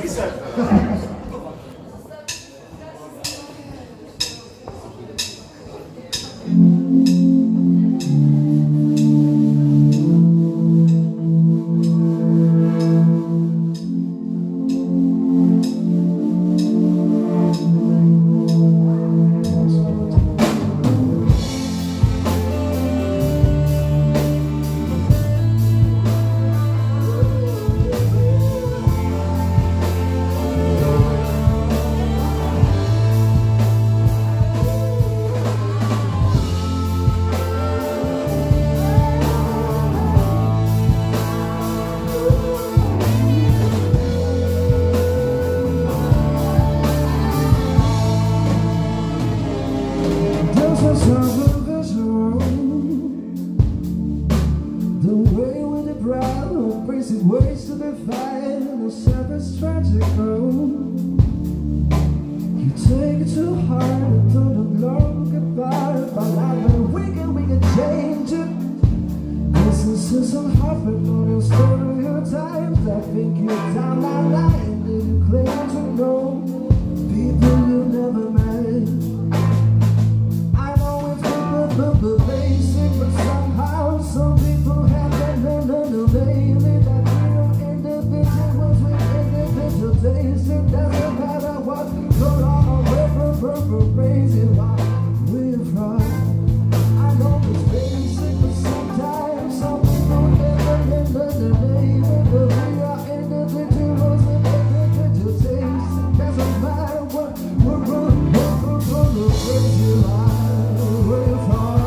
Ways to define the savage tragic road. You take it too hard and don't look long goodbye. But I've been wicked, we can change it. This is some happened on your stereotypes. I think you're down that line that you claim to know. People you never met. I know it's the basic, but somehow some people have to learn lately that individuals with individual tastes. It doesn't matter what you're on a crazy why we're from. I know it's basic, but sometimes some people never learn but we are individuals with individual tastes. It doesn't matter what we're crazy why we're from.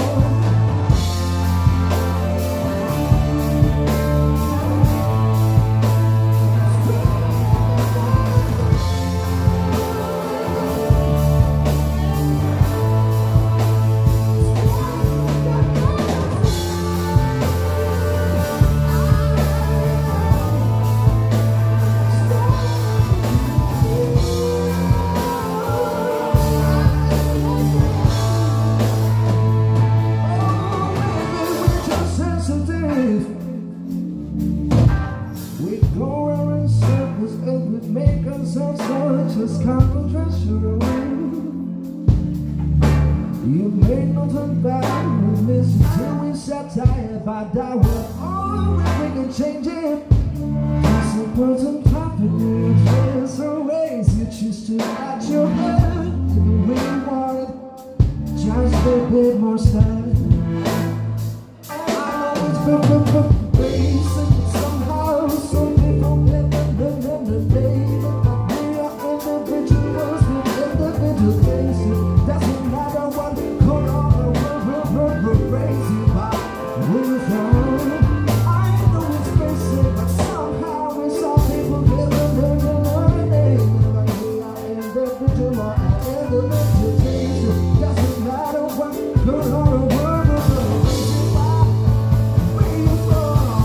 Just controversial. You made no turn back. We miss you till we satire. If I die, we're all we can change it. Just a person popping in your face. So raise you choose to at your head. The way you want it, just a bit more style. I know it's basic, but somehow some people never learn. Doesn't matter what going on, we're crazy why we're from. I know it's basic, but somehow we saw people living like we are individual taste. Doesn't matter what going on, we're crazy why we're from.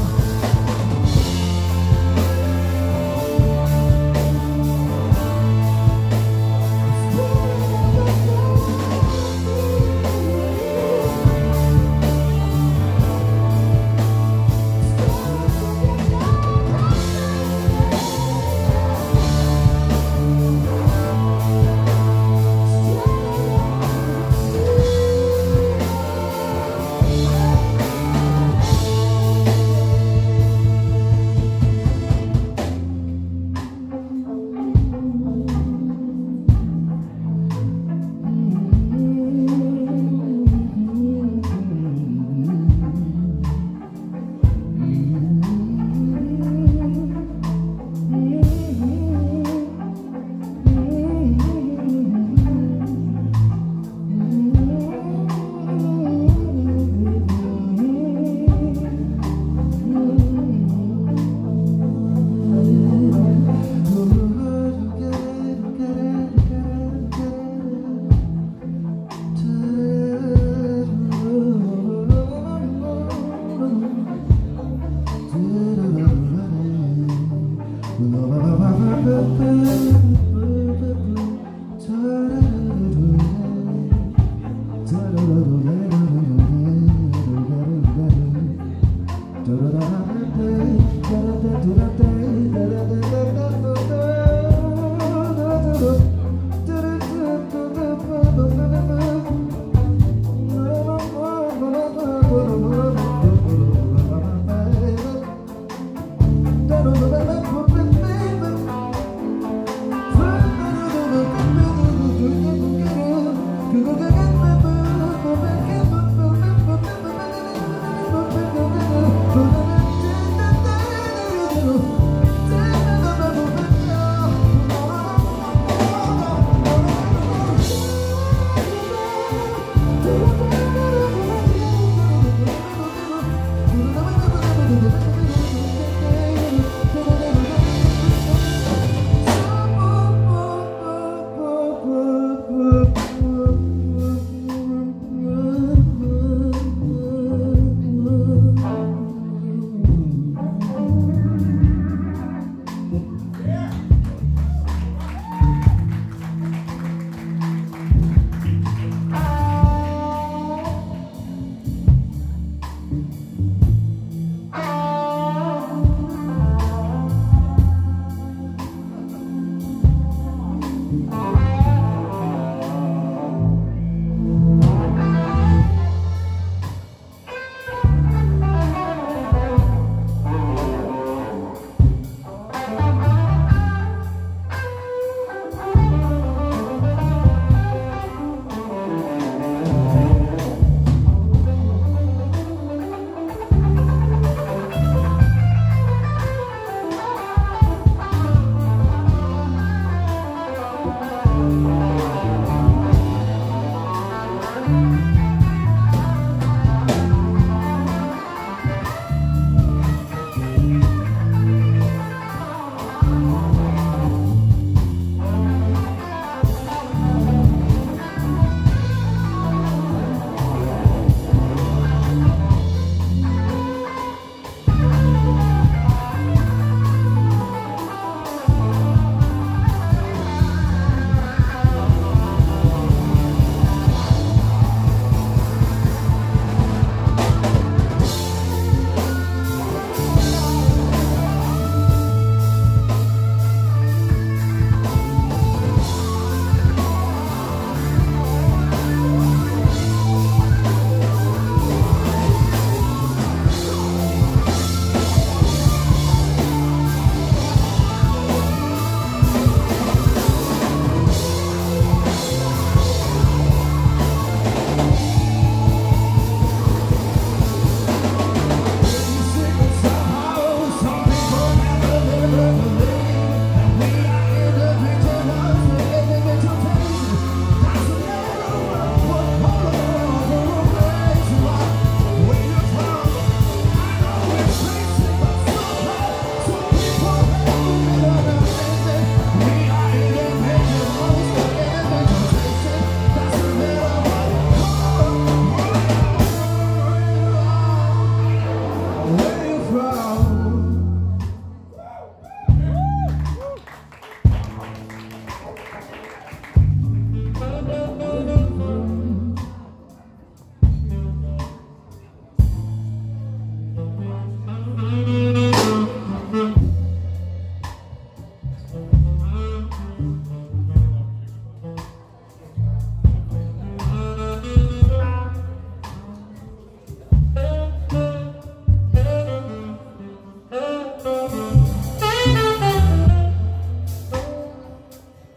Da da da da da da da da da da da da da da da.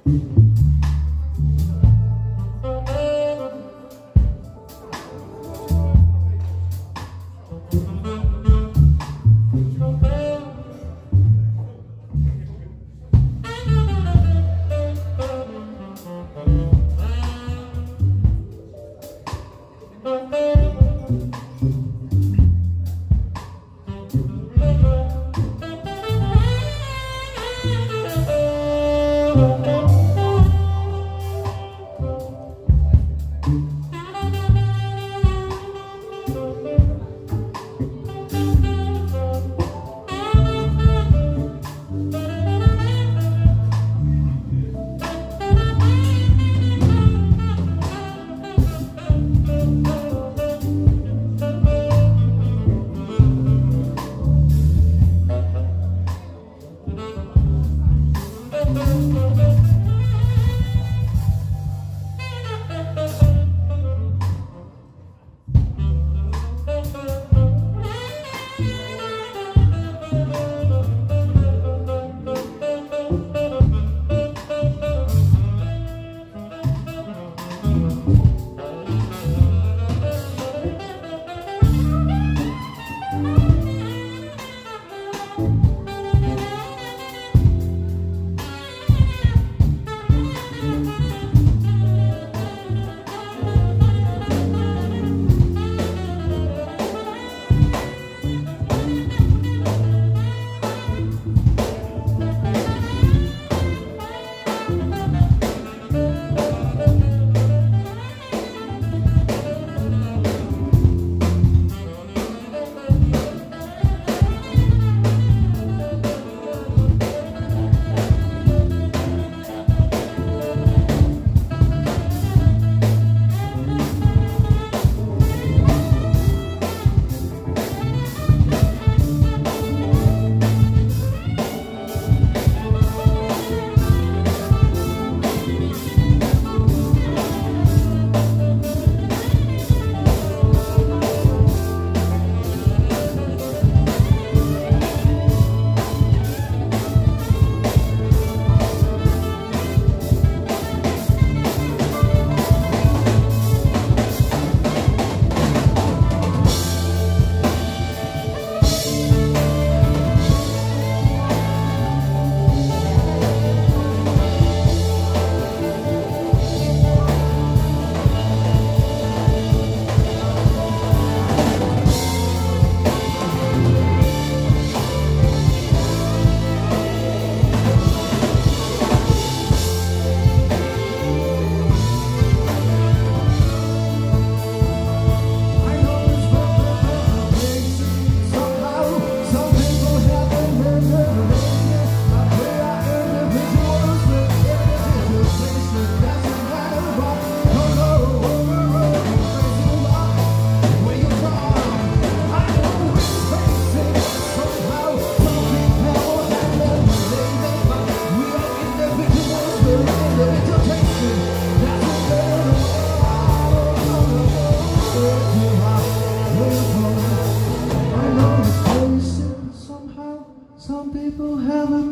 Some people have an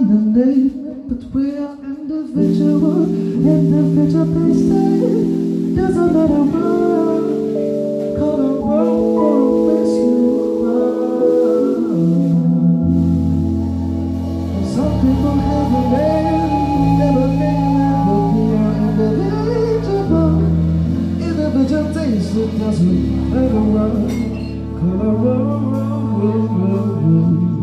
name, but we are individual places. Doesn't matter what color world or place you are. Some people have a name, never name, but we are individual taste. It doesn't matter what color world.